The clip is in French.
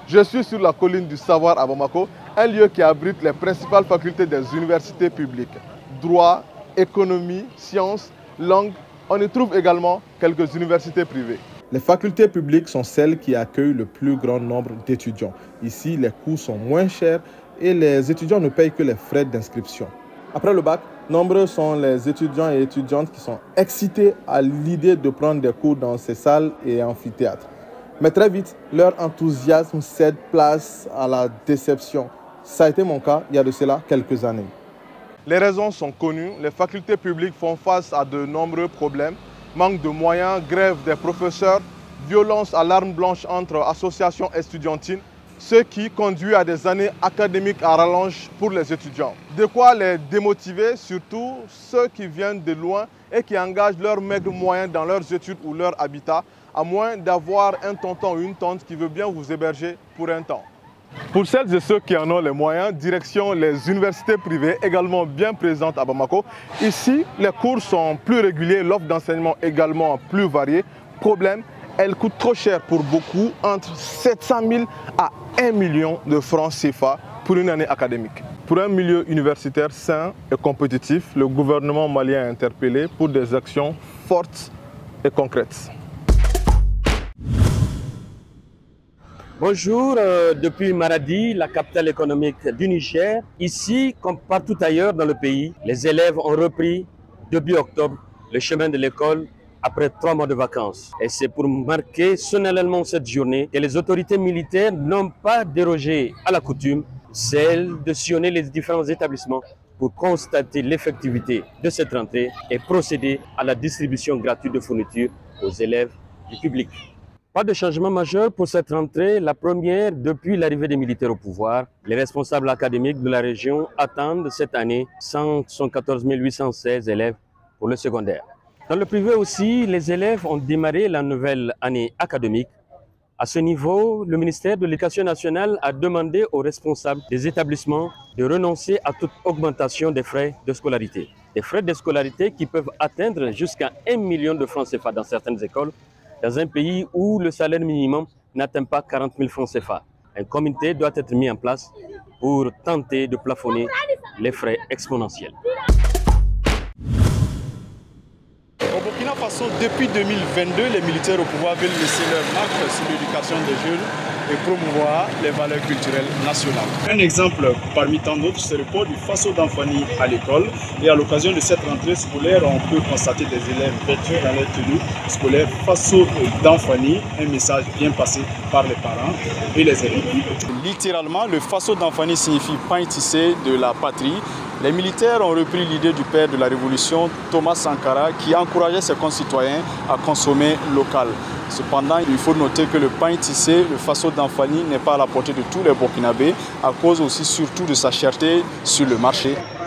Je suis sur la colline du savoir à Bamako, un lieu qui abrite les principales facultés des universités publiques. Droit, économie, sciences, langue. On y trouve également quelques universités privées. Les facultés publiques sont celles qui accueillent le plus grand nombre d'étudiants. Ici, les coûts sont moins chers et les étudiants ne payent que les frais d'inscription. Après le bac, nombreux sont les étudiants et étudiantes qui sont excités à l'idée de prendre des cours dans ces salles et amphithéâtres. Mais très vite, leur enthousiasme cède place à la déception. Ça a été mon cas il y a de cela quelques années. Les raisons sont connues. Les facultés publiques font face à de nombreux problèmes. Manque de moyens, grève des professeurs, violence à l'arme blanche entre associations estudiantines, ce qui conduit à des années académiques à rallonge pour les étudiants. De quoi les démotiver, surtout ceux qui viennent de loin et qui engagent leurs maigres moyens dans leurs études ou leur habitat, à moins d'avoir un tonton ou une tante qui veut bien vous héberger pour un temps. Pour celles et ceux qui en ont les moyens, direction les universités privées également bien présentes à Bamako. Ici, les cours sont plus réguliers, l'offre d'enseignement également plus variée. Problème, elle coûte trop cher pour beaucoup, entre 700 000 à 1 million de francs CFA pour une année académique. Pour un milieu universitaire sain et compétitif, le gouvernement malien est interpellé pour des actions fortes et concrètes. Bonjour, depuis Maradi, la capitale économique du Niger. Ici, comme partout ailleurs dans le pays, les élèves ont repris début octobre le chemin de l'école après 3 mois de vacances. Et c'est pour marquer solennellement cette journée que les autorités militaires n'ont pas dérogé à la coutume, celle de sillonner les différents établissements pour constater l'effectivité de cette rentrée et procéder à la distribution gratuite de fournitures aux élèves du public. Pas de changement majeur pour cette rentrée, la première depuis l'arrivée des militaires au pouvoir. Les responsables académiques de la région attendent cette année 114 816 élèves pour le secondaire. Dans le privé aussi, les élèves ont démarré la nouvelle année académique. À ce niveau, le ministère de l'Éducation nationale a demandé aux responsables des établissements de renoncer à toute augmentation des frais de scolarité. Des frais de scolarité qui peuvent atteindre jusqu'à 1 million de francs CFA dans certaines écoles, dans un pays où le salaire minimum n'atteint pas 40 000 francs CFA. Un comité doit être mis en place pour tenter de plafonner les frais exponentiels. Au Burkina Faso, depuis 2022, les militaires au pouvoir veulent laisser leur marque sur l'éducation des jeunes et promouvoir les valeurs culturelles nationales. Un exemple parmi tant d'autres, c'est le port du Faso d'Anfani à l'école. Et à l'occasion de cette rentrée scolaire, on peut constater des élèves vêtus dans leur tenue scolaire Faso d'Anfani, un message bien passé par les parents et les élèves. Littéralement, le Faso d'Anfani signifie pain tissé de la patrie. Les militaires ont repris l'idée du père de la Révolution, Thomas Sankara, qui encourageait ses concitoyens à consommer local. Cependant, il faut noter que le pain tissé, le Faso d'Anfani, n'est pas à la portée de tous les Burkinabés, à cause aussi surtout de sa cherté sur le marché.